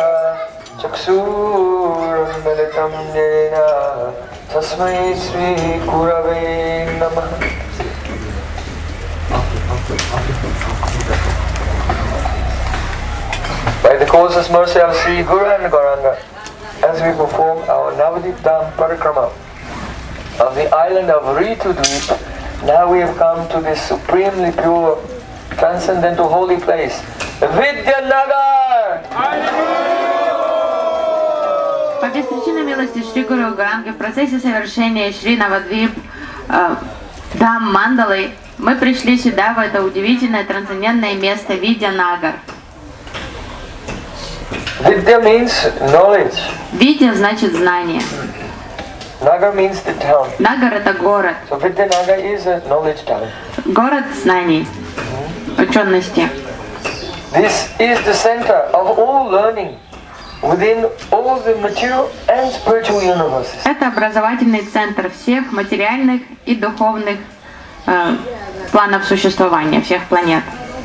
Chakshurunmilitam yena Tasmai Sri Gurave Namah. By the causeless mercy of Sri Guru and Gauranga, as we perform our Navadip Dham Parikrama of the island of Ritudvip, now we have come to this supremely pure, transcendental holy place, Vidyanagar! По беспричинной милости Шри Гуру Гауранги в процессе совершения Шри Навадвип Dham Мандалы мы пришли сюда, в это удивительное трансцендентное место Видьянагар. Vidya means knowledge. Видья значит знание. Nagar means the town. Нагар это город. So Vidyanagar is a knowledge town. Город знаний, учености. This is the center of all learning within all the material and spiritual universes. Это образовательный центр всех материальных и духовных планов существования, всех планет.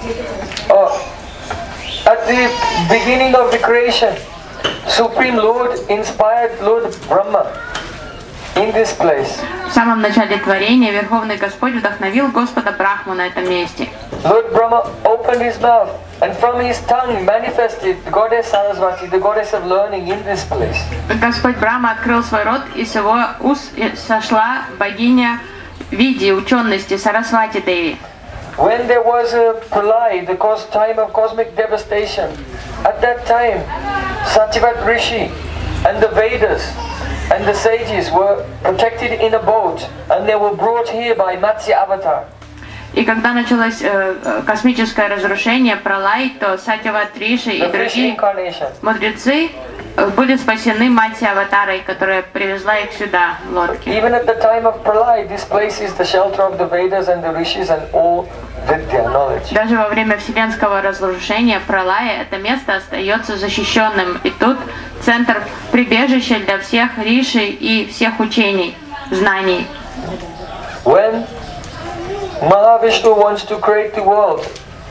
At the beginning of the creation, Supreme Lord inspired Lord Brahma in this place. В самом начале творения Верховный Господь вдохновил Господа Брахму на этом месте. Lord Brahma opened his mouth, and from his tongue manifested the goddess Saraswati, the goddess of learning, in this place. Господь Брахма открыл свой рот, и с его уст сошла богиня Види, учености, Сарасвати Деви. When there was a pralay, the time of cosmic devastation, at that time, Satyavat Rishi and the Vedas and the sages were protected in a boat, and they were brought here by Matsya Avatar. И когда началось космическое разрушение, пралай, то Сатьяват Риши и другие мудрецы были спасены Матья Аватарой, которая привезла их сюда в лодке. Even at the time of pralay, this place is the shelter of the Vedas and the Rishis and all Vidya knowledge. Даже во время вселенского разрушения пралая это место остается защищенным, и тут центр прибежища для всех риши и всех учений, знаний. When Mahavishnu wants to create the world,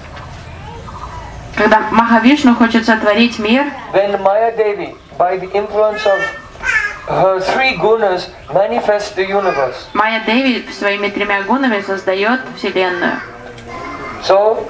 когда Махавишну хочет сотворить мир, then Maya Devi, by the influence of her three gunas, manifests the universe. Майя Деви своими тремя гунами создает вселенную. So,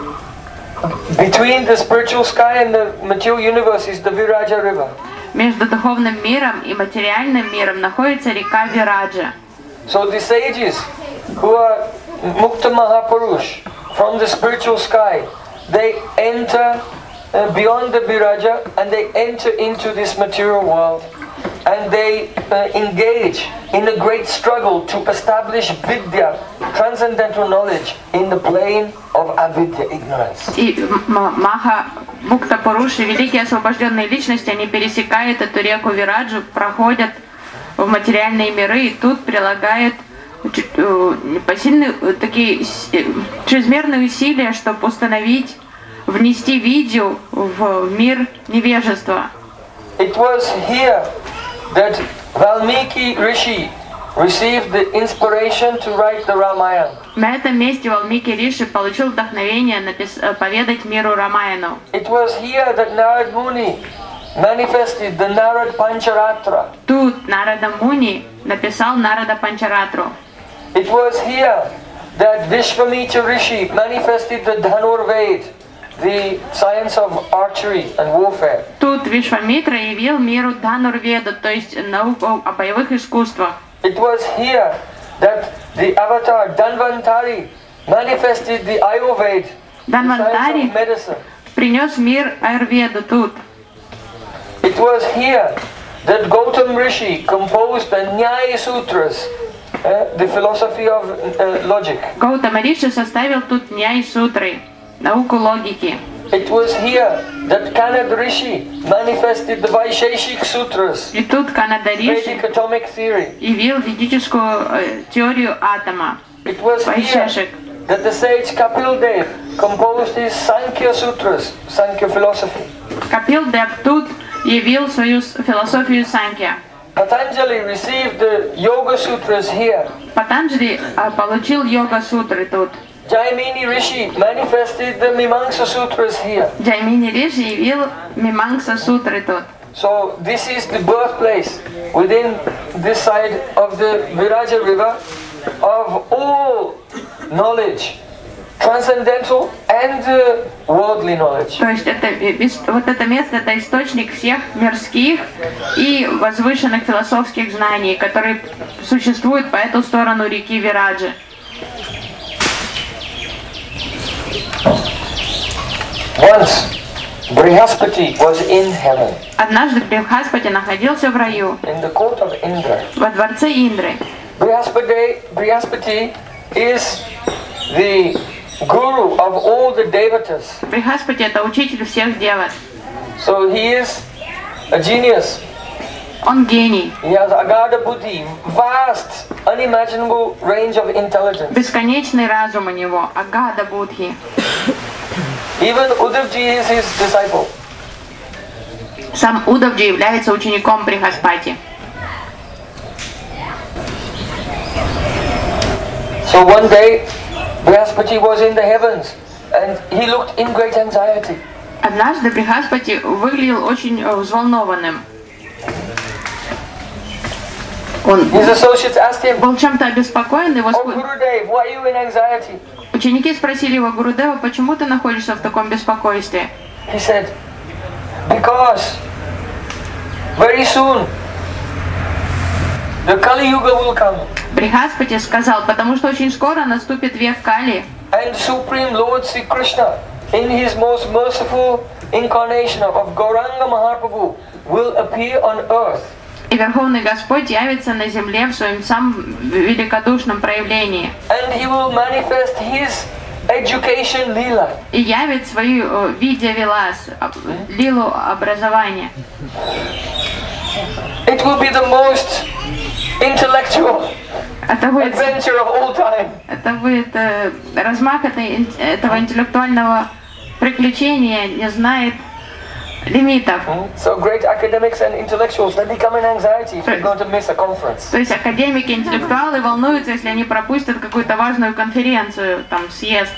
between the spiritual sky and the material universe is the Viraja river. Между духовным миром и материальным миром находится река Вираджа. So the sages who are Mukta Mahapurush from the spiritual sky, they enter beyond the Viraja and they enter into this material world, and they engage in a great struggle to establish Vidya, transcendental knowledge, in the plane of avidya, ignorance. И Маха Мукта Пуруши, великие освобожденные личности, они пересекают эту реку Вираджу, проходят в материальные миры, и тут прилагают посильные такие чрезмерные усилия, чтобы установить, внести видео в мир невежества. It was here that Valmiki Rishi received the inspiration to write the Ramayana. На этом месте Валмики Риши получил вдохновение поведать миру Рамаяну. It was here that Narad Muni manifested the Narad Pancharatra. Тут Нарада Муни написал Нарада Панчаратру. It was here that Vishvamitra Rishi manifested the Dhanur Ved, the science of archery and warfare. Тут Вишвамитра явил миру Дханур-веду, то есть науку о боевых искусствах. It was here that the avatar Dhanvantari manifested the Ayurveda, the science of medicine. Принес мир Аюрведу тут. It was here that Gautam Rishi composed the Nyaya Sutras, the philosophy of logic. Гаутама Риши составил тут Няй-сутры, науку логики. It was here that Kanad Rishi manifested the Vaisheshik Sutras, И тут Канада Риши Vedic atomic theory. явил ведическую теорию атома. It was here that the sage Kapil Dev composed his Sankhya Sutras, Sankhya philosophy. Капил Дев тут явил свою философию Санkhya. Patanjali received the Yoga Sutras here. Патанджали получил йога-сутры тут. Jaimini Rishi manifested the Mimamsa Sutras here. Джаймини Риши явил Мимамса Сутры тут. So this is the birthplace within this side of the Viraja river of all knowledge, transcendental and worldly knowledge. То есть вот это место, это источник всех мирских и возвышенных философских знаний, которые существуют по эту сторону реки Вираджи. Once Brihaspati was in heaven, Однажды Брихаспати находился в раю, in the court of Indra. во дворце Индры. Brihaspati is the guru of all the devatas. Брихаспати это учитель всех деват. So he is a genius. Он гений. He has agada buddhi, vast, unimaginable range of intelligence. Бесконечный разум у него. Агада Будхи. Even Uddhavji is his disciple. Сам Удавджи является учеником Брихаспати. So one day, Brihaspati was in the heavens and he looked in great anxiety. Однажды Брихаспати выглядел очень взволнованным. His associates asked him, Был чем-то обеспокоен. Его "Oh Gurudev, why are you in anxiety?" ученики спросили его: Гурудева, почему ты находишься в таком беспокойстве? He said, "Because very soon the Kali Yuga will come. Брихаспати сказал: потому что очень скоро наступит век Кали. And Supreme Lord Sri Krishna, in his most merciful incarnation of Gauranga Mahaprabhu, will appear on earth. И Верховный Господь явится на земле в своем самом великодушном проявлении. And he will manifest his education lila. И явит свою видя-вилас, лилу образования. It will be the most intellectual adventure of all time. Это будет размах этого интеллектуального приключения не знает лимитов. So great academics and intellectuals, they become an anxiety if they're going to miss a conference. То есть академики, интеллектуалы волнуются, если они пропустят какую-то важную конференцию, там съезд.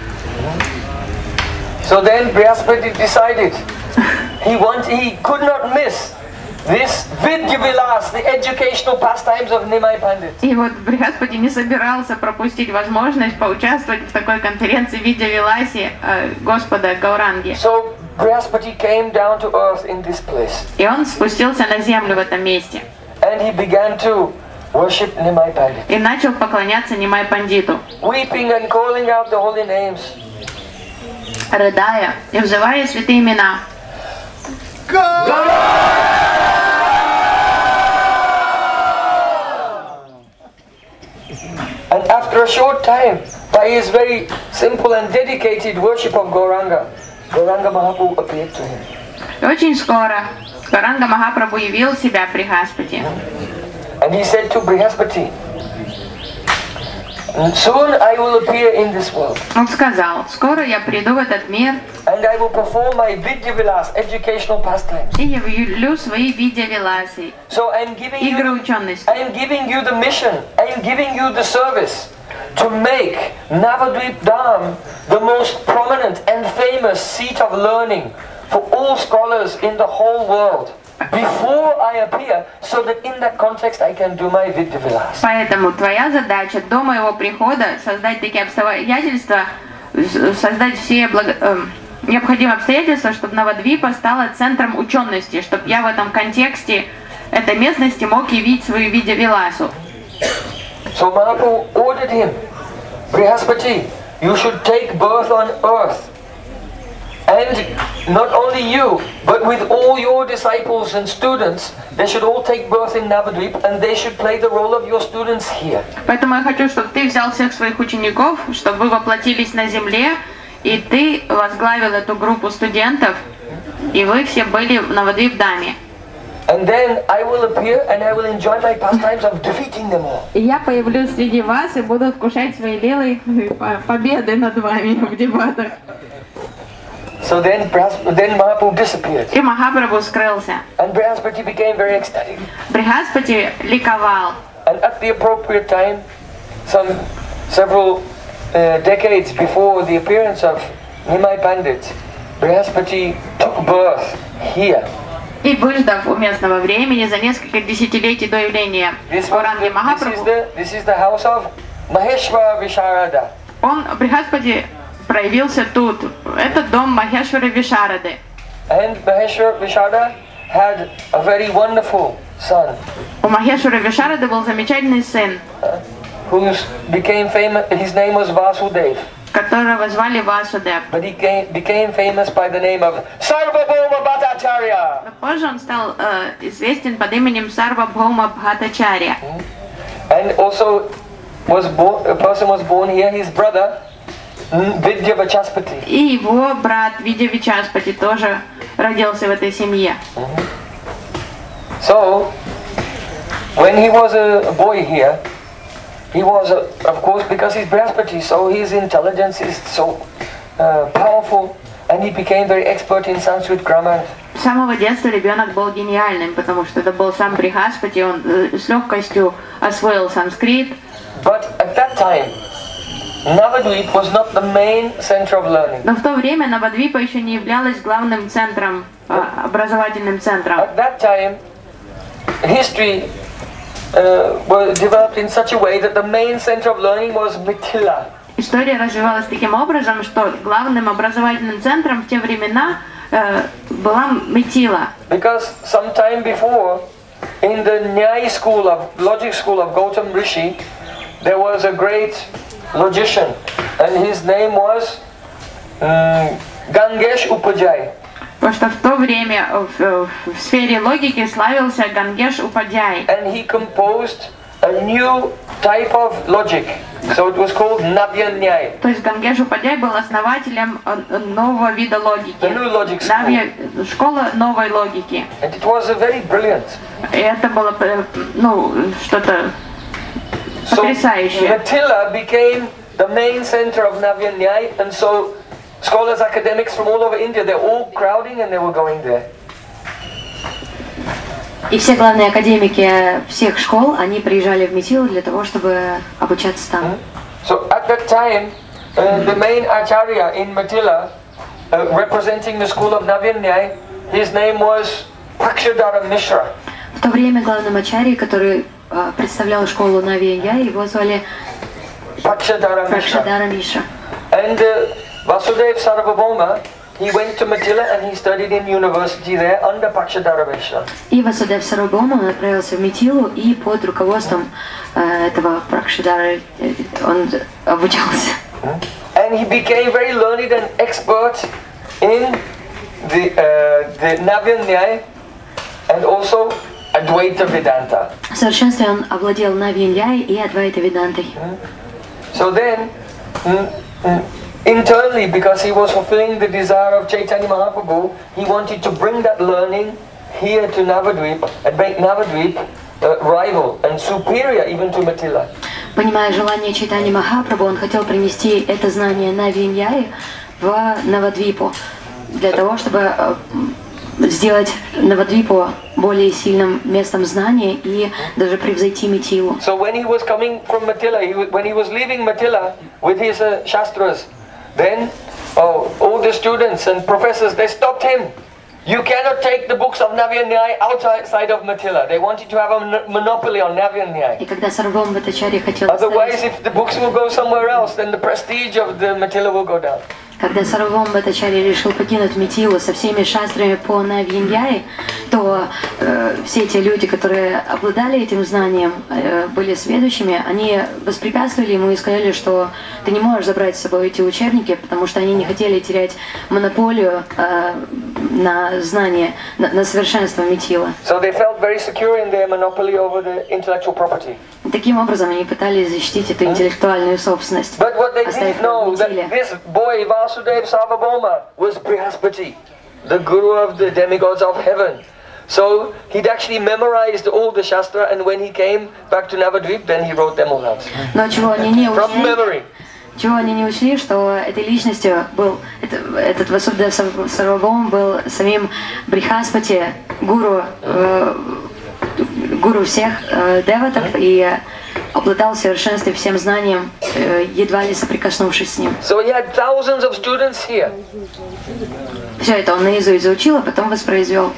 So then Brihaspati decided he could not miss this Vidya Vilas, the educational pastimes of Nimai Pandit. И вот Брихаспати не собирался пропустить возможность поучаствовать в такой конференции Видя Виласи Господа Гауранги. So Brihaspati came down to earth in this place. И он спустился на землю в этом месте. And he began to worship Nimai Pandit. И начал поклоняться Нимай Пандиту. Weeping and calling out the holy names. Рыдая и взывая святые имена. And after a short time, by his very simple and dedicated worship of Gauranga, Gauranga Mahaprabhu appeared to him. И очень скоро Гауранга Махапрабху явил себя Брихаспати. And he said to Brihaspati, "Soon I will appear in this world. Он сказал: скоро я приду в этот мир And I will perform my Vidya Vilas, educational pastimes. и явлю свои видя Виласи, So I am giving игры you учености. the mission, I am giving you the service to make Navadvip Dham the most prominent and famous seat of learning for all scholars in the whole world before I appear, so that in that context I can do my Vidya Vilas." Поэтому твоя задача до моего прихода создать такие обстоятельства, создать все необходимые обстоятельства, чтобы Навадвипа стала центром учености, чтобы я в этом контексте этой местности мог явить свою видя Виласу. So Mahaprabhu ordered him, "Brihaspati, you should take birth on earth. And not only you, but with all your disciples and students, they should all take birth in Navadvip and they should play the role of your students here." Поэтому я хочу, чтобы ты взял всех своих учеников, чтобы вы воплотились на земле, и ты возглавил эту группу студентов, и вы все были в Навадвип-даме. And then I will appear and I will enjoy my pastimes of defeating them all. И я появлюсь среди вас и буду вкушать свои лилы победы над вами в дебатах. So then Mahaprabhu disappeared. И Махапрабху скрылся. And Brihaspati became very ecstatic. Брихаспати ликовал. And at the appropriate time, several decades before the appearance of Nimai Pandit, Brihaspati took birth here. И выждав уместного времени, за несколько десятилетий до явления Ауранги Махапрабху, This is the house of Maheshwara Visharada. он, Брихаспати, проявился тут. Это дом Махешвары Вишарады. And Maheshwara Visharada had a very wonderful son. У Махешвары Вишарады был замечательный сын, Who became famous. His name was Vasudev, которого звали Васудев. but he became famous by the name of Sarvabhauma Bhattacharya. Но позже он стал известен под именем Сарвабхаума Бхаттачарья. And also a person was born here. His brother Vidya Vachaspati. И его брат Видя Вичаспати тоже родился в этой семье. So when he was a boy here, he was, of course, because he's Brihaspati, so his intelligence is so powerful, and he became very expert in Sanskrit grammar. С самого детства ребенок был гениальным, потому что это был сам Брихаспати, он с легкостью освоил санскрит. But at that time, Navadvip was not the main center of learning. Но в то время Навадвипа еще не являлась главным центром, образовательным центром. At that time, history was developed in such a way that the main center of learning was Mithila. История развивалась таким образом, что главным образовательным центром в те времена была Митила. Because some time before, in the Nyaya school of logic school of Gautam Rishi, there was a great logician, and his name was Gangesh Upajay. Потому что в то время в сфере логики славился Гангеш Упадьяй. And he composed a new type of logic, so it was called Navya Nyaya. То есть Гангеш Упадьяй был основателем нового вида логики. The new logic school. Школа новой логики. And it was very brilliant. И это было, что-то потрясающее. So Mithila became the main center of Navya Nyaya, and so scholars, academics from all over India, they're all crowding and they were going there. И все главные академики всех школ, они приезжали в Митилу для того, чтобы обучаться там. So at that time, the main acharya in Mithila, representing the school of Navya Nyaya, his name was Pakshadara Mishra. В то время главным ачарьей, который представлял школу Навия, его звали Pakshadara Мишра. And Vasudev Sarvabhauma, he went to Mithila and he studied in university there under Pakshadara Mishra. И Васудев Сарвабхаума, он отправился в Митилу и под руководством этого Пракшадара он обучался. And he became very learned and expert in the Navya Nyaya and also Advaita Vedanta. В совершенстве он овладел Навия и Адвайта Ведантой. So then, internally, because he was fulfilling the desire of Chaitanya Mahaprabhu, he wanted to bring that learning here to Navadvip and make Navadvip rival and superior even to Mithila. Понимая желание Чайтаньи Махапрабху, он хотел принести это знание Навия в Навадвипу для того, чтобы сделать Навадвипу более сильным местом знания и даже превзойти Митилу. So when he was coming from Mithila, when he was leaving Mithila with his shastras, then all the students and professors, they stopped him. You cannot take the books of Navya Nyaya outside of Mithila. They wanted to have a monopoly on Navya Nyaya. И когда Сарвабхаума Бхаттачарья хотел Otherwise, if the books will go somewhere else, then the prestige of the Mithila will go down. Когда Сарвабхаума Бхаттачарья решил покинуть Митилу со всеми шастрами по Навьяньяе, то все эти люди, которые обладали этим знанием, были сведущими, они воспрепятствовали ему и сказали, что ты не можешь забрать с собой эти учебники, потому что они не хотели терять монополию на знание, на совершенство Митила. So they felt very secure in their monopoly over the intellectual property. Таким образом, они пытались защитить эту интеллектуальную собственность. But what they didn't know that this boy Vasudev Sarvabhauma was Brihaspati, the guru of the demigods of heaven. So he'd actually memorized all the Shastra, and when he came back to Navadvip, then he wrote them all out. Но чего они не From учли? memory. Чего они не учли, что этой личностью был этот Васудев Сарвабхаума был самим Брихаспати, гуру всех деватов, и обладал в совершенстве всем знанием, едва ли соприкоснувшись с ним. So he had thousands of students here. Все это он наизусть заучил, а потом воспроизвел.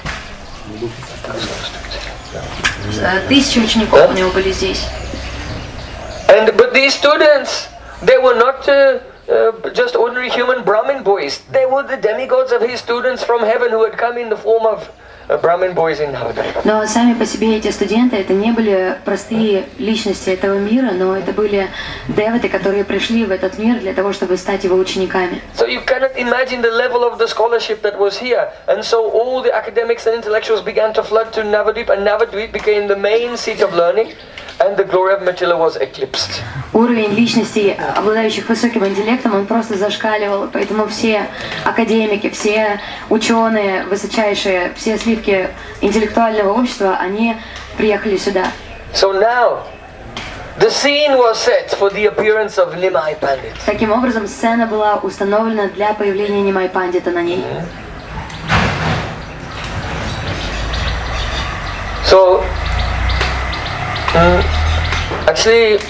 1000 учеников у него были здесь. But these students, they were not just ordinary human Brahmin boys. They were the demigods of his students from heaven who had come in the form of Brahmin boys in Navadvipa. Но сами по себе эти студенты, это не были простые личности этого мира, но это были деваты, которые пришли в этот мир для того, чтобы стать его учениками. So you cannot imagine the level of the scholarship that was here. And so all the academics and intellectuals began to flood to Navadvip, and Navadvip became the main seat of learning, and the glory of Mithila was eclipsed. Уровень личностей, обладающих высоким интеллектом, он просто зашкаливал, поэтому все академики, все ученые высочайшие, все сливки интеллектуального общества, они приехали сюда. So now, the scene was set for the appearance of Nimai Pandit. Таким образом, сцена была установлена для появления Нимай Пандита на ней. So, actually,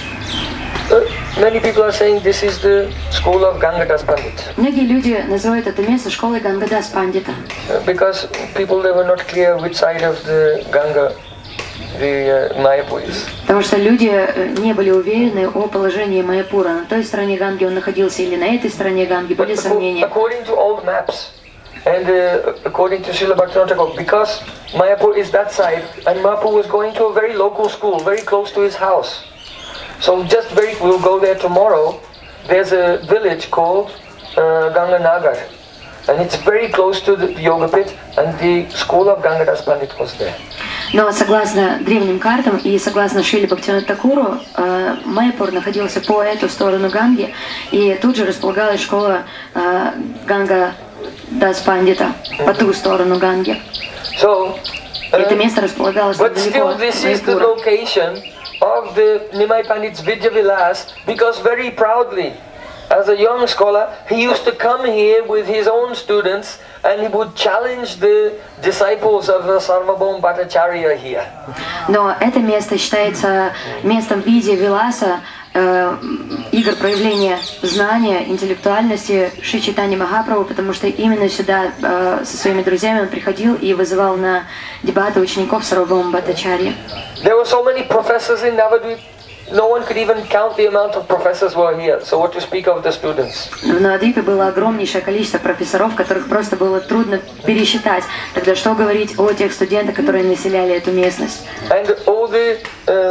many people are saying this is the school of Gangadas Pandit. Многие люди называют это место школой Гангадас Пандита. Because people, they were not clear which side of the Ganga the Mayapur is. Потому что люди не были уверены о положении Майяпура. На той стороне Ганги он находился или на этой стороне Ганги, были сомнения. According to old maps and according to Srila Bhaktivinoda Thakur, because Mayapur is that side, and Mahaprabhu was going to a very local school, very close to his house. So we'll go there tomorrow. There's a village called Ganganagar, and it's very close to the Yoga Pit, and the school of Gangadas Pandit was there. Но согласно древним картам и согласно Шриле Бхактивинода Такуру, Майяпур находился по эту сторону Ганги, и тут же располагалась школа Гангадас Пандита по ту сторону Ганги. Это место располагалось недалеко от Майяпура. Of the Nimai Pandit's Vidya Vilas, because very proudly, as a young scholar, he used to come here with his own students and he would challenge the disciples of the Sarvabhauma Bhattacharya here. Но это место считается местом Видья Виласа, игр проявления знания, интеллектуальности Шри Чайтанья Махапрабху, потому что именно сюда со своими друзьями он приходил и вызывал на дебаты учеников Сарвабхаума Бхаттачарьи. There were so many professors in Navadvip, no one could even count the amount of professors who were here. So what to speak of the students? В Навадвипе было огромнейшее количество профессоров, которых просто было трудно пересчитать. Тогда что говорить о тех студентах, которые населяли эту местность? And all the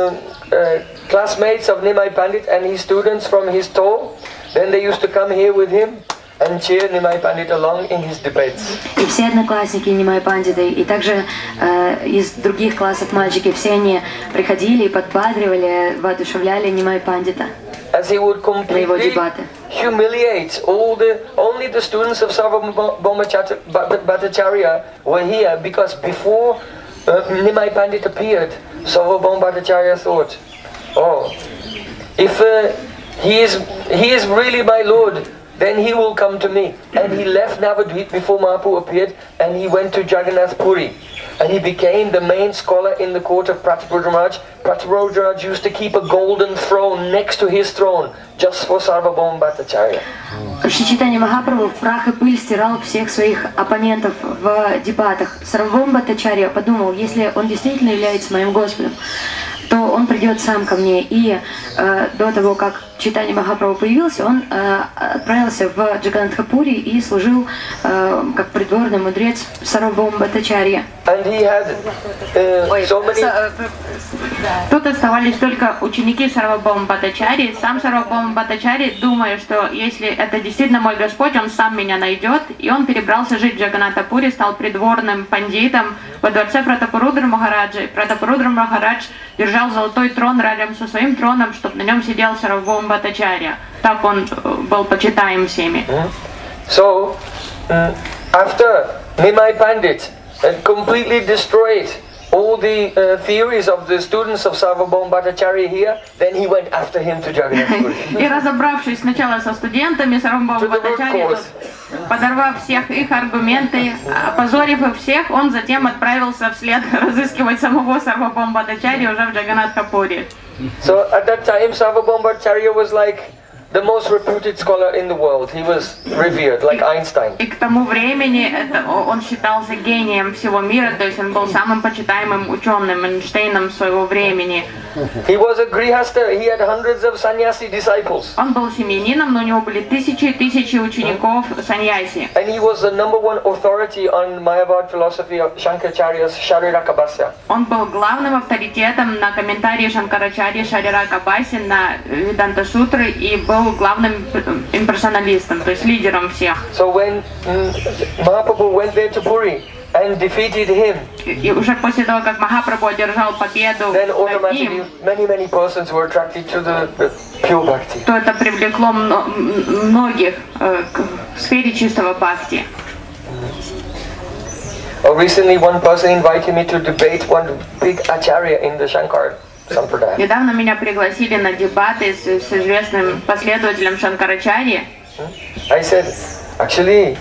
classmates of Nimai Pandit and his students from his tour, then they used to come here with him and cheer Nimai Pandit along in his debates. И все одноклассники Нимай Пандиты, и также из других классов мальчики, все они приходили и подбадривали, воодушевляли Нимай Пандита. As he would completely humiliate only the students of Sarvabhauma Bhattacharya were here, because before Nimai Pandit appeared, Sarvabhauma Bhattacharya thought, oh, if he is really my Lord, then he will come to me. And he left Navadvip before Mahaprabhu appeared, and he went to Jagannath Puri. And he became the main scholar in the court of Prataparudra Maharaj. Prataparudra Maharaj used to keep a golden throne next to his throne, just for Sarvabhauma Bhattacharya. Шри Чайтанья Махапрабху в прах и пыль стирал всех своих оппонентов в дебатах. Сарвабхаума Бхаттачарья подумал, если он действительно является моим Господом, то он придет сам ко мне. И до того, как Чайтанья Махапрабху появился, он отправился в Джаганнатхапури и служил как придворный мудрец Сарвабхаума Бхаттачарья. Тут оставались только ученики Сарвабхаума Бхаттачарьи. Сам Сарвабхаума Бхаттачарья, думая, что если это действительно мой Господь, он сам меня найдет, и он перебрался жить в Джаганнатхапури, стал придворным пандитом во дворце Пратапарудра Махараджа. И Пратапарудра Махарадж держал золотой трон рядом со своим троном, чтобы на нем сидел Сарвабхаума Бхаттачарья. Так он был почитаем всеми. So, after Nimai Pandit had completely destroyed all the theories of the students of Sarvabhauma Bhattacharya here, then he went after him to Jagannath Puri. И разобравшись сначала со студентами Сарвабхаума Бхаттачарьи, подорвав всех их аргументы, опозорив их всех, он затем отправился вслед разыскивать самого Сарвабхаума Бхаттачарьи уже в Джаганнатхапури. So at that time, Sarvabhauma Bhattacharya was like the most reputed scholar in the world. He was revered, like Einstein. И к тому времени он считался гением всего мира, то есть он был самым почитаемым ученым, Эйнштейном своего времени. He was a grihasta. He had hundreds of sannyasi disciples. Он был семьянином, но у него были тысячи и тысячи учеников саньяси. And he was the #1 authority on Mayavad philosophy of Shankaracharya's Shariraka-bhasya. Он был главным авторитетом на комментарии Шанкарачарьи Шарирака-бхаси на Веданта-сутры и был главным имперсоналистом, то есть лидером всех. So when Mahaprabhu went there to Puri and defeated him, И уже после того, как Махапрабху одержал победу then над automatically ним, many persons were attracted to the pure bhakti. то это привлекло многих к сфере чистого бхакти. Recently, one person invited me to debate one big acharya in the Shankar Sampradaya. Недавно меня пригласили на дебаты с известным последователем Шанкарачарьи. I said, actually,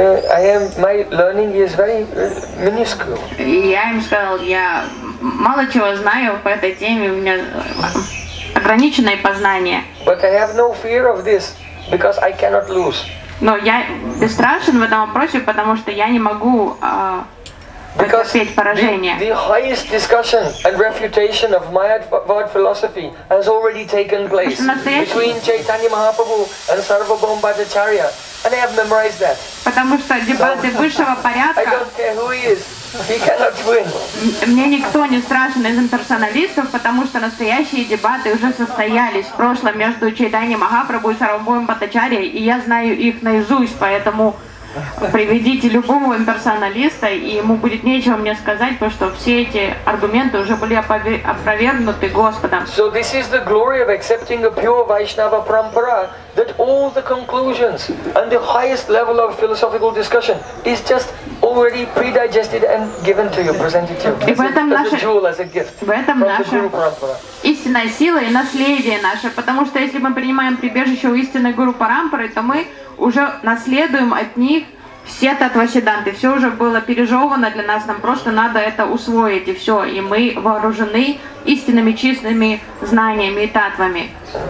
my learning is very minuscule. И я им сказал, я мало чего знаю по этой теме, у меня ограниченные познания. But I have no fear of this because I cannot lose. Но я бесстрашен в этом вопросе, потому что я не могу потерпеть поражение. The highest discussion and refutation of Mayavad philosophy has already taken place between Chaitanya Mahaprabhu and Sarvabhauma Bhattacharya, and I have memorized that. Потому что дебаты высшего I порядка, don't care who he is, he cannot win. мне никто не страшен из имперсоналистов, потому что настоящие дебаты уже состоялись в прошлом между Чайтаньей Махапрабху и Сарвабхаумой Бхаттачарьей, и я знаю их наизусть, поэтому приведите любого имперсоналиста, и ему будет нечего мне сказать, потому что все эти аргументы уже были опровергнуты Господом. So this is the glory of accepting a pure Vaishnava parampara, that all the conclusions and the highest level of philosophical discussion is just already pre-digested and given to you, presented to you as a jewel, as a gift from the Guru Parampara. Истинная сила и наследие наше, потому что если мы принимаем прибежище у истинной Гуру Парампары, то мы уже наследуем от них все татвасиданты, все уже было пережевано для нас, нам просто надо это усвоить, и все, и мы вооружены истинными чистыми знаниями и татвами.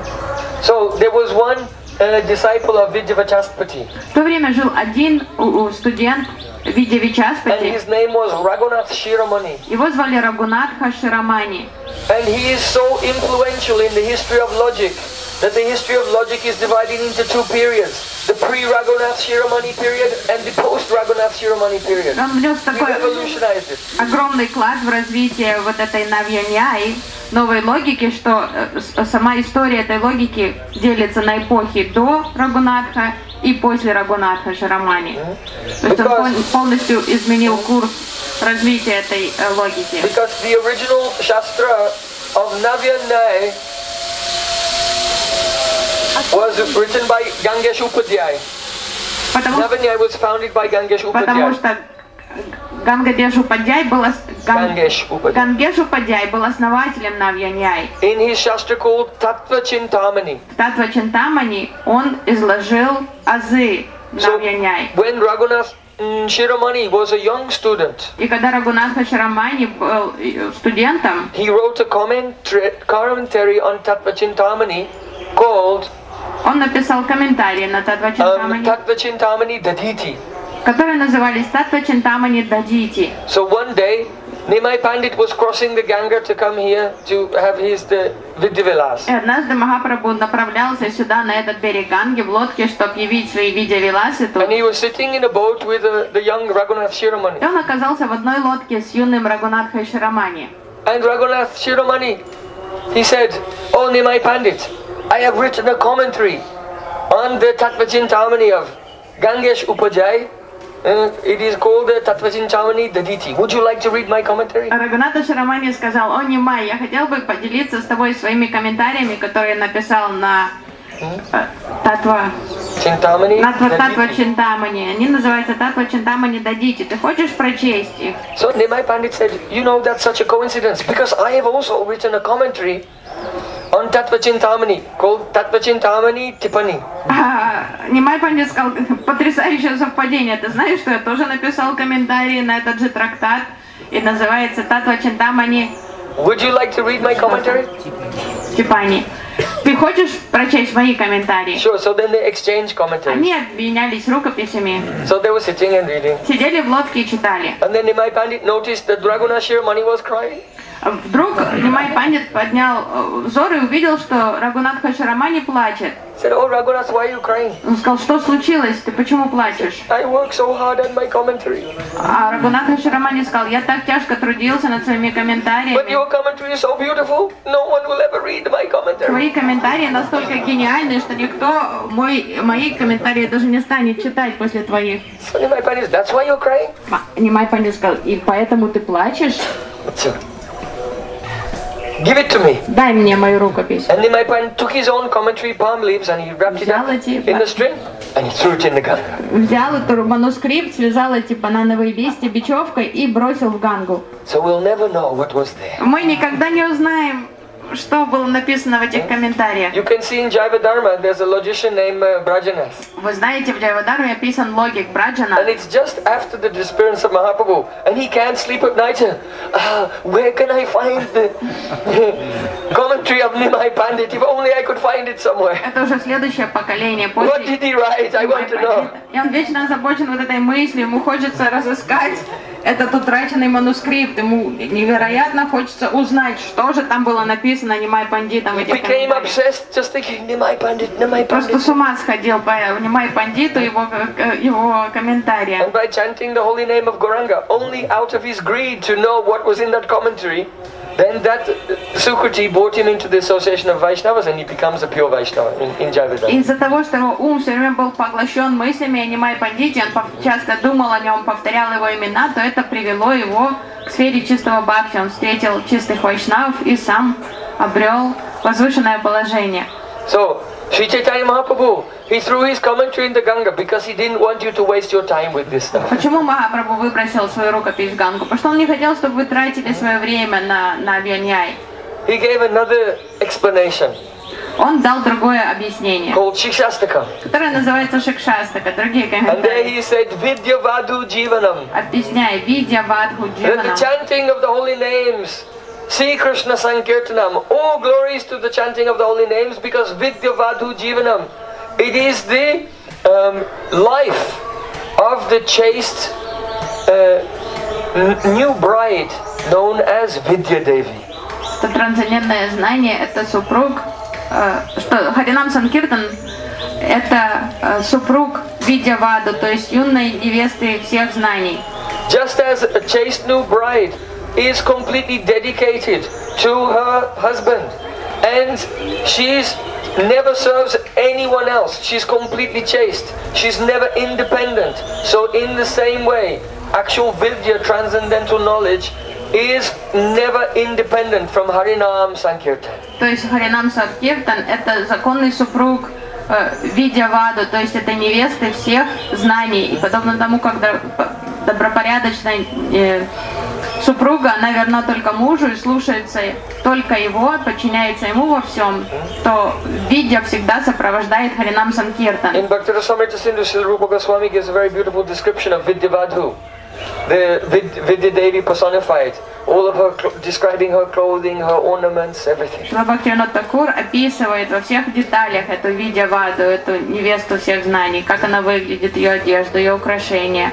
So there was one disciple of Vidyavachastapati. В то время жил один студент And Видявичаспати, his name was Raghunath Shiramani. его звали Рагунатха Ширамани. And he is so influential in the history of logic that the history of logic is divided into two periods: the pre-Raghunath Shiramani period and the post-Raghunath Shiramani period. Он внес He такой revolutionized it. огромный вклад в развитие вот этой Навьяньяи, новой логики, что сама история этой логики делится на эпохи до Рагунатха и после Рагунатха Ширамани. То есть он полностью изменил курс развития этой логики. Because the original Shastra of Navyanyaya was written by Gangesh Upadhyay. Navyanyaya was founded by Gangesh Потому Upadhyay. что Гангадеш Упадьяй был основателем Навьяньяи. In his Shastra called Tattva Chintamani. В Татва Чинтамани он изложил азы Навьяньяи. When Raghunath Shiramani was a young student, И когда Рагунатха Ширамани был студентом, he wrote a commentary on Tattva Chintamani called он написал комментарии на Татва Чинтамани, Tattva Chintamani Daditi. которые назывались Татва Чинтамани Дадити. So one day, Nimai Pandit was crossing the Ganga to come here to have his Vidyavilas. И однажды Махапрабху направлялся сюда, на этот берег Ганги, в лодке, чтобы явить свои видя-виласы тут. And he was sitting in a boat with the young Raghunath Shiramani. И он оказался в одной лодке с юным Рагунатхой Ширамани. And Raghunath Shiramani, he said, "Oh Nimai Pandit, I have written a commentary on the Tattva Chintamani of Gangesh Upadhyay. It is called the Tattva Chintamani Daditi. Would you like to read my commentary?" Рагунатха Ширамани сказал: "О, Нимай, я хотел бы поделиться с тобой своими комментариями, которые написал на Татва Чинтамани. Они называются Татва Чинтамани Дадити. Ты хочешь прочесть их?" So Nimai Pandit said, "You know, that's such a coincidence because I have also written a commentary on Tattva Chintamani called Tattva Chintamani Tipani." Нимай Пандит сказал: "Потрясающее совпадение. Ты знаешь, что я тоже написал комментарий на этот же трактат, и называется Татва Чинтамани." Would you like to read my commentary? Степане. Ты хочешь прочесть мои комментарии? Sure. So then they exchanged commentaries. Они обменялись рукописями. So they were sitting and reading. Сидели в лодке и читали. And then Nimai Pandit noticed that Raghunath Shirmani was crying. Вдруг Нимай Пандит поднял взор и увидел, что Рагунатха Шарамани плачет. He said, "Oh Raghunath, why are you crying?" Он сказал, что случилось? Ты почему плачешь? I work so hard on my commentary. А Рагунатха Шарамани сказал, я так тяжко трудился над своими But комментариями. your commentary is so beautiful. No one will ever read my commentary. Твои комментарии настолько гениальны, что никто мои комментарии даже не станет читать после твоих. So Nimai Pandit, that's why you're crying? Нимай Пандит сказал, и поэтому ты плачешь? Sure. Give it to me. Дай мне мою рукопись. And Nimai Pandit took his own commentary, palm leaves, and he wrapped it up in the string, and he threw it in the Ganga. Взял эту манускрипт, связал эти банановые листья бечевкой и бросил в Гангу. So we'll never know what was there. Мы никогда не узнаем, что было написано в этих комментариях. You can see in Jivadharma, there's a logician named Brajanath. Вы знаете, в Джайвадарме описан логик Браджана. And it's just after the disappearance of Mahaprabhu, and he can't sleep at night. Where can I find the commentary of Nimai Pandit? If only I could find it somewhere. Это уже следующее поколение What после did he write? I want to know. И он вечно озабочен вот этой мыслью, ему хочется разыскать этот утраченный манускрипт, ему невероятно хочется узнать, что же там было написано Нимай Пандитом в He этих became комментариях. obsessed just thinking, Nimai Pandit, Nimai Просто Pandit. с ума сходил по Нимай Пандиту, его комментариям. And by chanting the holy name of Gauranga, only out of his greed to know what was in that commentary, then that Sukruti brought him into the association of Vaishnavas, and he becomes a pure Vaishnava in Jivadharma. Из-за того, что его ум все время был поглощен мыслями о Нимай Пандите, он часто думал о нем, повторял его имена, то это привело его к сфере чистого бхакти. Он встретил чистых вайшнавов и сам обрел возвышенное положение. So, Sri Chaitanya Mahaprabhu, he threw his commentary in the Ganga because he didn't want you to waste your time with this stuff. Почему Махапрабху выбросил свою рукопись в Гангу? Потому что он не хотел, чтобы вы тратили свое время на Вьяньяй. He gave another explanation Он дал другое объяснение, called Shikshastaka. которое называется Шикшастака. Другие And there комментарии. he said, Vidya Vadhu Jivanam. Объясняя, видя Вадху That the Дживанам. chanting of the holy names, Sri Krishna Sankirtanam, all glories to the chanting of the holy names, because Vidya Vadhu Jivanam, it is the life of the chaste new bride known as Vidya Devi. Что трансцендентное знание — это супруг, что Харинам Санкиртан — это супруг Видья Ваду, то есть юной невесты всех знаний. Just as a chaste new bride is completely dedicated to her husband, and she's never serves anyone else, she's completely chaste, she's never independent. So in the same way, actual Vidya, transcendental knowledge, is never independent from Harinam Sankirtan. То есть Харинам Санкиртан — это законный супруг Видья Ваду, то есть это невесты всех знаний. И подобно тому, как добропорядочная супруга, она верна только мужу и слушается только его, подчиняется ему во всем, то Видья всегда сопровождает Харинам Санкиртан. In Bhakti-rasamrita Sindhu, Srila Rupa Goswami gives a very beautiful description of Vidya Vadhu, the Vidya Devi personified, all of her, describing her clothing, her ornaments, everything. Шрила Бхактивинода Такур описывает во всех деталях эту Видья Ваду, эту невесту всех знаний, как она выглядит, ее одежду, ее украшения.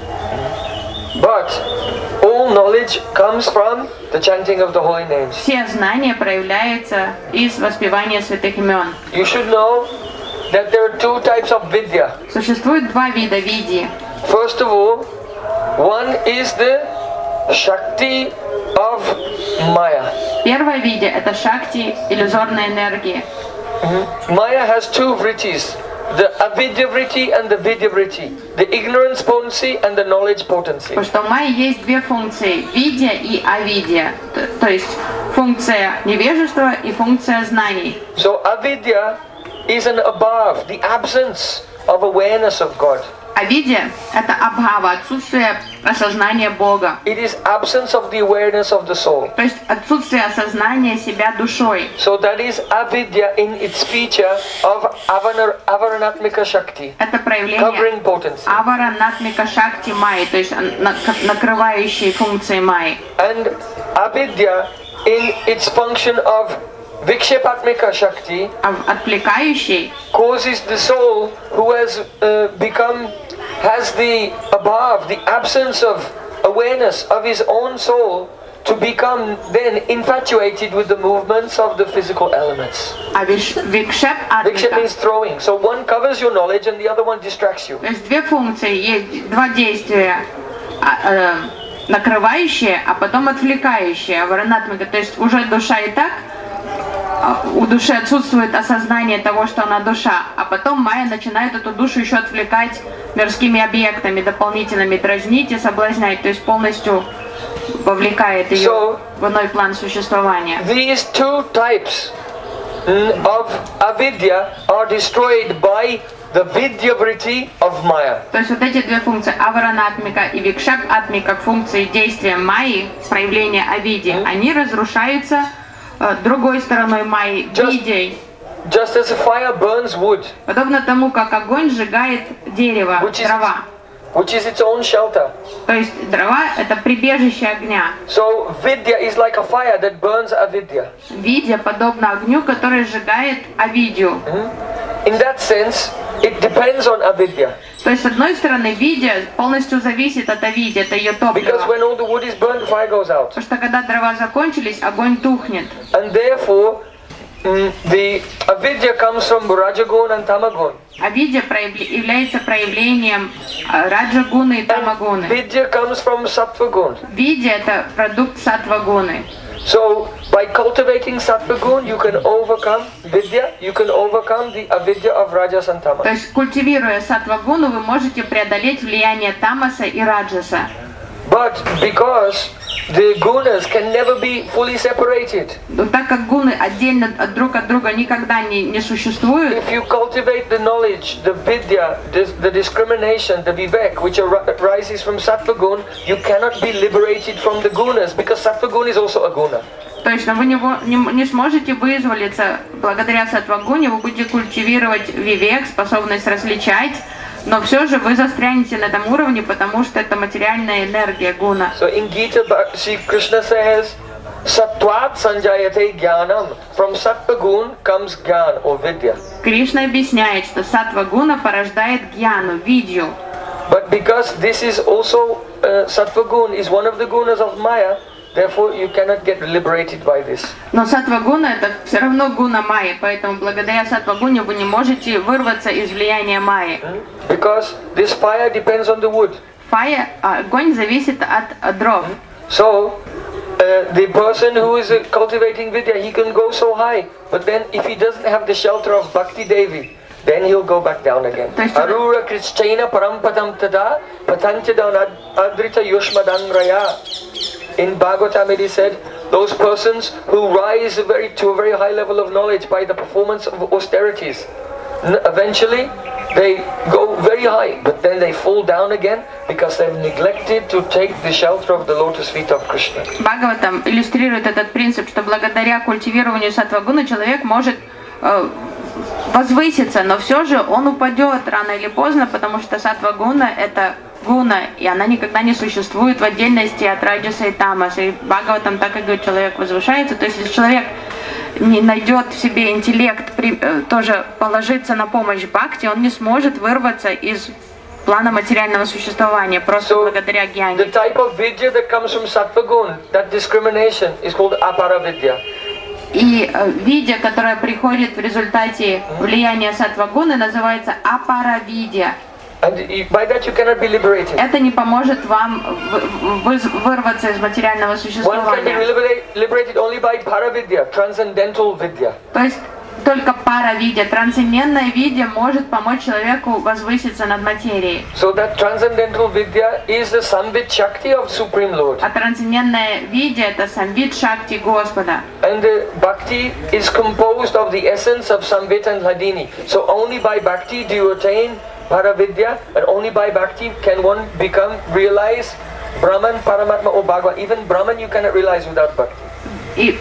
But all knowledge comes from the chanting of the holy names. Все знания проявляются из воспевания святых имен. You should know that there are two types of Vidya. Существует два вида видьи. First of all, one is the Shakti of Maya. Первое видья — это шакти, иллюзорная энергия. Maya has two vrittis, the avidya vritti and the vidya vritti, the ignorance potency and the knowledge potency. Потому что у Майи есть две функции — видья и авидья. То есть функция невежества и функция знаний. So avidya is an above, the absence of awareness of God. Авидья — это абхава, отсутствие осознания Бога. It is absence of the awareness of the soul. То есть отсутствие осознания себя душой. So that is avidya in its feature of avaranatmika shakti, Это проявление covering potency. аваранатмика шакти Майи, то есть накрывающие функции Майи. And avidya in its function of Vikshepatmika Shakti А отвлекающий causes the soul who has has the above, the absence of awareness of his own soul, to become then infatuated with the movements of the physical elements. а викшеп Vikshep атмика. means throwing. So one covers your knowledge and the other one distracts you. То есть две функции, есть два действия. Накрывающее, а потом отвлекающее, аваранатмика. То есть уже душа и так, у души отсутствует осознание того, что она душа, а потом майя начинает эту душу еще отвлекать мирскими объектами, дополнительными, дразнить и соблазнять, то есть полностью вовлекает ее в иной план существования. These two types of avidya are destroyed by the vidyavriti of Maya. То есть вот эти две функции, аваранатмика и викшеп-атмика, функции действия майи, проявления авиди, они разрушаются другой стороной майи, видей. Just as a fire burns wood, Подобно тому, как огонь сжигает дерево, дрова. which is its own shelter. То есть дрова — это прибежище огня. So vidya is like a fire that burns avidya. Видя подобно огню, который сжигает авидию. In that sense, it depends on avidya. То есть, с одной стороны, видя полностью зависит от авиди, это ее Because топливо. when all the wood is burned, fire goes out. Потому что когда дрова закончились, огонь тухнет. And therefore, the avidya comes from rajagun and tamagun. Авидия является проявлением раджагуны и тамагуны. Vidya comes from sattvagun. Видя — это продукт саттвагуны. So, by cultivating sattvagun, you can overcome vidya, you can overcome the avidya of rajas and То tamas. есть, культивируя саттвагуну, вы можете преодолеть влияние тамаса и раджаса. But because the gunas can never be fully separated, Но так как гуны отдельно друг от друга никогда не существуют, if you cultivate the knowledge, the vidya, the discrimination, the vivek, which arises from sattvagun, you cannot be liberated from the gunas, because sattvagun is also a guna. то есть вы не сможете вызволиться благодаря саттвагуне, вы будете культивировать вивек, способность различать, но все же вы застрянете на этом уровне, потому что это материальная энергия гуна. So in Gita, Sri Krishna says, Sattvat sanjayate jnanam. From sattvagun comes jnana or vidya. Кришна объясняет, что саттва-гуна порождает гьяну, видью. But because this is also sattvagun is one of the gunas of Maya, therefore you cannot get liberated by this. Но саттва-гуна это все равно гуна майи, поэтому благодаря саттва-гуне вы не можете вырваться из влияния майи. Because this fire depends on the wood. Огонь зависит от дров. So the person who is cultivating vidya, he can go so high, but then if he doesn't have the shelter of Bhakti Devi, then he'll go back down again. Arura Krishchena Parampatam Tada Patanchadan Adrita Yushmadan Raya. In Bhagavatam it is said, those persons who rise to a very high level of knowledge by the performance of austerities, eventually they go very high, but then they fall down again because they've neglected to take the shelter of the lotus feet of Krishna. Бхагаватам иллюстрирует этот принцип, что благодаря культивированию саттва-гуны человек может возвыситься, но все же он упадет рано или поздно, потому что саттва-гуна это гуна, и она никогда не существует в отдельности от раджаса и тамаса. И Бхагаватам так и говорит, человек возвышается. То есть если человек не найдет в себе интеллект, тоже положиться на помощь бхакти, он не сможет вырваться из плана материального существования, просто благодаря гьяне. The type of vidya that comes from sattvagun, that discrimination, is called aparavidya. И видя, которая приходит в результате влияния саттвагуны, называется апаравидья. And by that you cannot be liberated. Это не поможет вам вырваться из материального One can be существования. liberated only by paravidya, transcendental vidya. То есть только паравидья, трансцендентная видья может помочь человеку возвыситься над материей. So that transcendental vidya is the samvit shakti of Supreme Lord. А трансцендентная видья это самвид шакти Господа. And the bhakti is composed of the essence of samvit and hladini. So only by bhakti do you attain paravidya, and only by bhakti can one realize Brahman, Paramatma or Bhagavan. Even Brahman you cannot realize without bhakti. И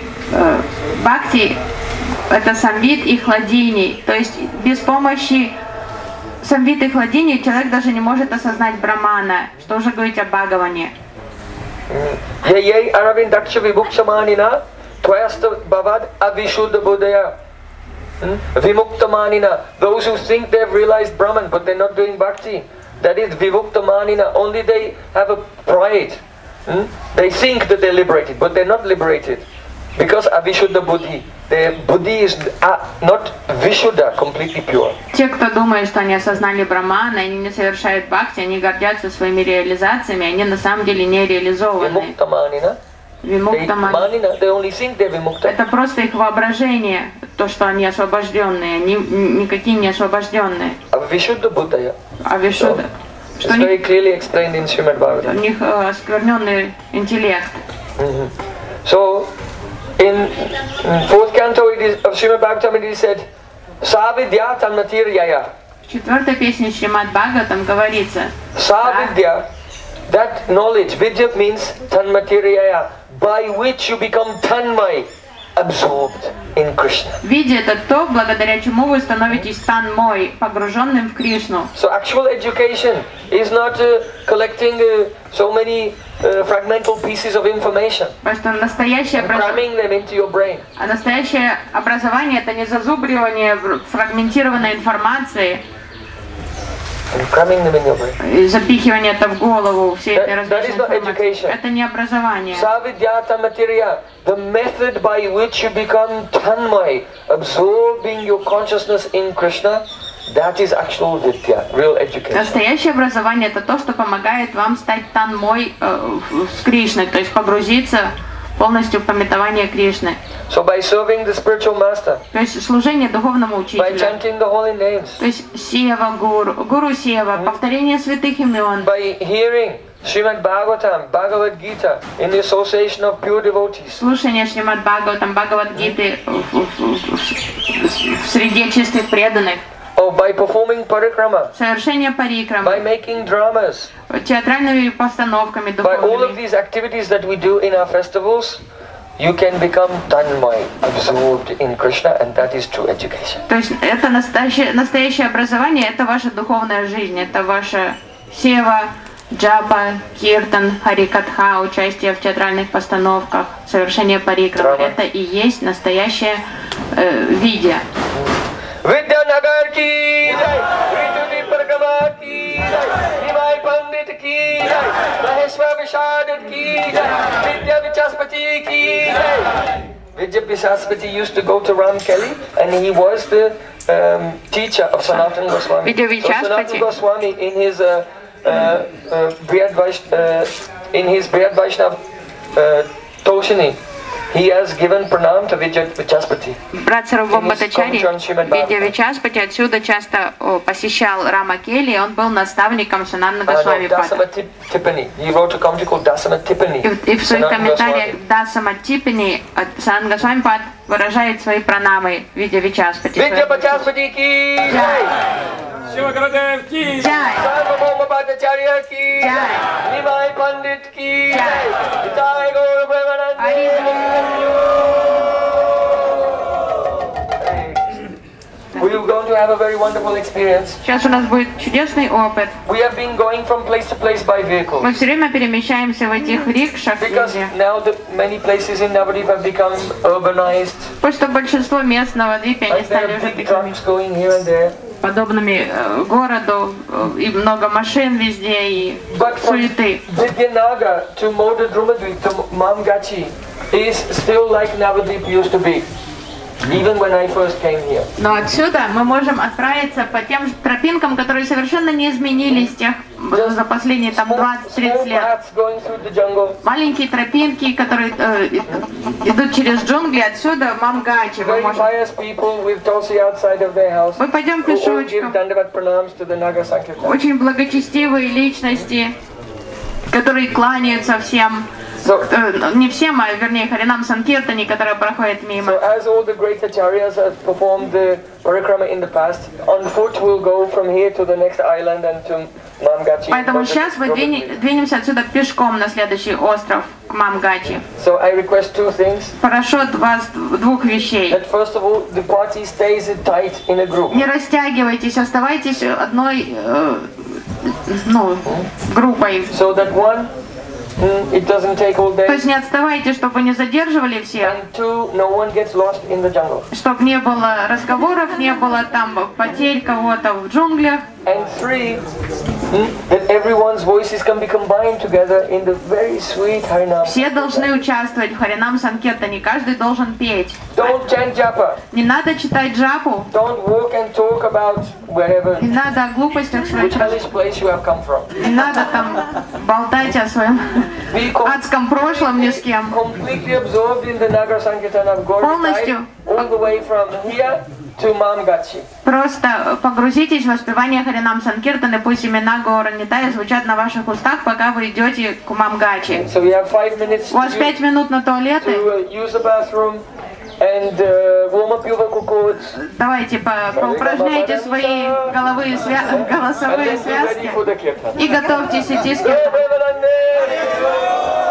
бхакти это самвид и хладини. То есть без помощи самвид и хладини человек даже не может осознать Брамана. Что уже говорить о Бхагаване. Yai aravindaksha vibhukshamanina Twayasta Bavad Avishuddha Buddhaya. Vimuktamanina. Those who think they've realized Brahman but they're not doing bhakti. That is Vimuktamanina. Only they have a pride. They think that they're liberated, but they're not liberated. Because Avishuddha Buddhi. Their Buddhi is not Vishuddha, completely pure. Те, кто думает, что они осознали Брамана, они не совершают бхакти, они гордятся своими реализациями, они на самом деле не реализованы. Vimuktamanina. They only think they're vimukta. Это просто их воображение, то, что они освобожденные, они никакие не освобожденные. Avishuddha Buddhaya. Avishudha. It's very clearly explained in Srimad Bhagavatam. У них оскверненный интеллект. So, in 4th canto of Srimad Bhagavatam it is said, Savidya Tanmatiriyaya. В 4-й песне Шримад Бхагаватам говорится, Savidya, that knowledge, Vidya means Tanmatiriyaya, by which you become Tanmay, absorbed in Krishna. видя это то, благодаря чему вы становитесь танмой, погруженным в Кришну. So actual education is not collecting so many fragmental pieces of information, Потому что настоящее cramming them into your brain. А настоящее образование — это не зазубривание фрагментированной информации, And cramming them in your brain. и запихивание это в голову, все этой That is различной not информации. education. Это не образование. Savidyata materiya, the method by which you become tanmay, absorbing your consciousness in Krishna, that is actual vidya, real education. Настоящее образование — это то, что помогает вам стать танмой с Кришной, то есть погрузиться полностью в памятование Кришны. So by serving the spiritual master, То есть служение духовному by учителю. chanting the holy names, То есть сева гуру, гуру сева, повторение святых имен. by hearing Srimad Bhagavatam, Bhagavad Gita in the association of pure devotees, Слушание Шримад Бхагаватам, Бхагавад-гиты в среде чистых преданных. or by performing parikrama, Совершение by парикрамы, making dramas, театральными постановками by all of духовными. these activities that we do in our festivals, you can become tanmay, absorbed in Krishna, and that is true education. То есть это настоящее образование, это ваша духовная жизнь, это ваша сева, джапа, киртан, харикатха, участие в театральных постановках, совершение парикрамы. Драма. Это и есть настоящее видео. Vidyanagar ki jai, Rituti Parikrama ki jai, Nimai Pandit ki jai, Maheshwar Vishadat ki jai, Vidya Vichaspati ki jai. Vidya Vichaspati used to go to Ram Kelly, and he was the teacher of Sanatana Goswami. Vidya So Vichaspati. Sanatana Goswami in his Brihad Vaishnav Toshini, he has given pranam to Vidya Vichaspati. Брат Сарвабхаума Бхаттачарья, Видья Вичаспати, отсюда часто посещал Рама Келли, он был наставником Санатана Госвами Пада. Dasama Tippani. He wrote a commentary called Dasama Tippani. И в своих Sanatana комментариях Goswami. Дасама Типани Санатана Госвами Пад выражает свои пранамы Видья Вичаспати. Vidya Vichaspati ki jai. Shiva Gurudev ki Джай! Sarvabhauma Bhattacharya ki jai. Nimai Pandit ki jai. Jai Gaura Premanand. We are going to have a very wonderful experience. Сейчас у нас будет чудесный опыт. We have been going from place to place by vehicle. Мы все время перемещаемся в этих рикшах Because везде. now the many places in Navadvip have become urbanized. Потому что большинство мест Навадвипе, они And there стали are уже big такими trucks going here and there. подобными городу, и много машин везде, и But from суеты. Vidyanagar to Moda Drumadvip to Mamgachi is still like Navadvip used to be. Even when I first came here. Но отсюда мы можем отправиться по тем же тропинкам, которые совершенно не изменились за последние там 20-30 лет. Paths going through the jungle. Маленькие тропинки, которые идут через джунгли, отсюда в Мамгачи. Very pious people with tulsi outside of their house. Мы пойдем Who all give пешочком. Dandavat pranams to the Naga Sankirtan. Очень благочестивые личности, которые кланяются всем. So, Не всем, а вернее Харинам Санкиртани, которые проходят so мимо. as all the great acharyas have performed the parikrama in the past, on foot we'll go from here to the next island and to Mamgachi. Поэтому сейчас мы двинемся отсюда пешком на следующий остров, к Мамгачи. So I request two things. Прошу от вас двух вещей. That first of all, the party stays tight in a group. Не растягивайтесь, оставайтесь одной группой. So that one, it doesn't take all То day. есть не отставайте, чтобы не задерживали всех, And 2, no one gets lost in the jungle. чтобы не было разговоров, не было там потерь кого-то в джунглях. And 3, that everyone's voices can be combined together in the very sweet Harinam. Все должны участвовать в Харинам Санкиртане, каждый должен петь. Don't chant japa. Не надо читать джапу, Don't walk and talk about wherever, не надо о глупостях своих, which hellish place you have come from. не надо там болтать о своем Be адском прошлом ни с кем. completely absorbed in the Nagar Sankirtan of God Полностью. all the way from here to Mamgachi. Просто погрузитесь в воспевание Харинам Санкиртаны, пусть имена Гаура Нитая звучат на ваших устах, пока вы идете к Мамгачи. So we have 5 minutes У вас 5 минут на туалеты. to use the bathroom and warm up your vocal cords. Давайте поупражняйте свои голосовые And then be ready связки for the kirtan. и готовьтесь идти с кем-то.